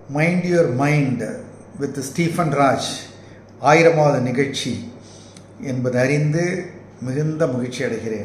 Mind your mind with Stephen Raj 1000வது நிகழ்ச்சி என்பது அறிந்து மிகுந்த மகிழ்ச்சி அடைகிறேன்.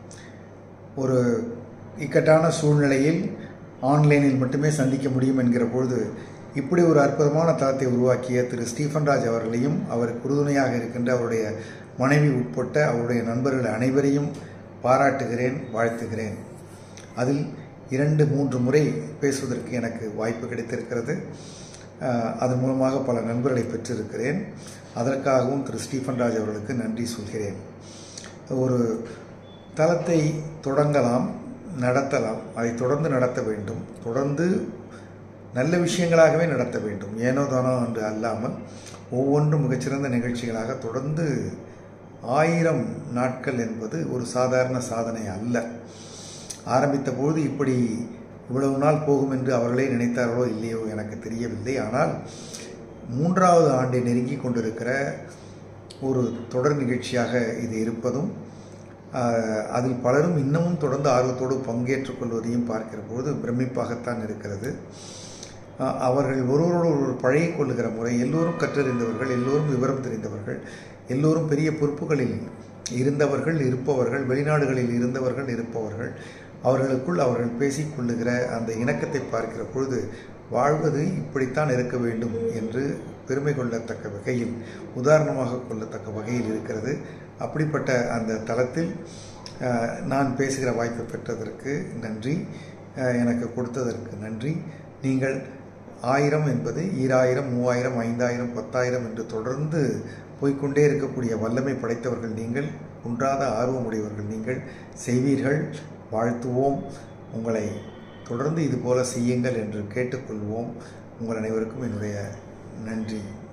ஒரு இக்கட்டான சூழ்நிலையில் ஆன்லைனில் மட்டுமே சந்திக்க முடியும் என்கிற பொழுது இப்படி ஒரு அற்புதமான தளத்தை உருவாக்கிய திரு ஸ்டீஃபன் ராஜ் அவர்களையும் அவருக்கு உறுதுணையாக இருக்கின்ற அவருடைய மனைவி உட்பட்ட அவருடைய நண்பர்கள் அனைவரையும் பாராட்டுகிறேன், வாழ்த்துகிறேன். அதில் 2-3 முறை பேசுவதற்கு எனக்கு வாய்ப்பு கிடைத்திருக்கிறது. அதன் மூலமாக பல நண்பர்களை பெற்றிருக்கிறேன். அதற்காகவும் திரு ஸ்டீஃபன் ராஜ் அவர்களுக்கு நன்றி சொல்கிறேன். ஒரு தளத்தை தொடங்கலாம், நடத்தலாம், அதை தொடர்ந்து நடத்த வேண்டும். தொடர்ந்து நல்ல விஷயங்களாகவே நடத்த வேண்டும். ஏனோ தானோ என்று அல்லாமல் ஒவ்வொன்றும் மிகச்சிறந்த நிகழ்ச்சிகளாக தொடர்ந்து 1000 நாட்கள் என்பது ஒரு சாதாரண சாதனை அல்ல. ஆரம்பித்த பொழுது இப்படி இவ்வளவு நாள் போகும் என்று அவர்களே நினைத்தார்களோ இல்லையோ எனக்கு தெரியவில்லை. ஆனால் 3வது ஆண்டை நெருங்கி கொண்டிருக்கிற ஒரு தொடர் நிகழ்ச்சியாக இது இருப்பதும் அதில் பலரும் இன்னமும் தொடர்ந்து ஆர்வத்தோடு பங்கேற்றுக் கொள்வதையும் பார்க்கிற போது பிரமிப்பாகத்தான் இருக்கிறது. அவர்கள் ஒருவரோடு ஒருவர் பழகி கொள்ளுகிற முறை, எல்லோரும் கற்றறிந்தவர்கள், எல்லோரும் விவரம் தெரிந்தவர்கள், எல்லோரும் பெரிய பொறுப்புகளில் இருந்தவர்கள், இருப்பவர்கள், வெளிநாடுகளில் இருந்தவர்கள், இருப்பவர்கள், அவர்களுக்குள் அவர்கள் பேசிக்கொள்ளுகிற அந்த இணக்கத்தை பார்க்கிற பொழுது வாழ்வது இப்படித்தான் இருக்க வேண்டும் என்று பெருமை கொள்ளத்தக்க வகையில், உதாரணமாக கொள்ளத்தக்க வகையில் இருக்கிறது. அப்படிப்பட்ட அந்த தளத்தில் நான் பேசுகிற வாய்ப்பு பெற்றதற்கு நன்றி, எனக்கு கொடுத்ததற்கு நன்றி. நீங்கள் 1000 என்பது 2000, 3000, 5000, 10,000 என்று தொடர்ந்து போய்கொண்டே இருக்கக்கூடிய வல்லமை படைத்தவர்கள் நீங்கள், குன்றாத ஆர்வமுடையவர்கள் நீங்கள். செய்வீர்கள், வாழ்த்துவோம். உங்களை தொடர்ந்து இதுபோல செய்யுங்கள் என்று கேட்டுக்கொள்வோம். உங்கள் அனைவருக்கும் என்னுடைய நன்றி.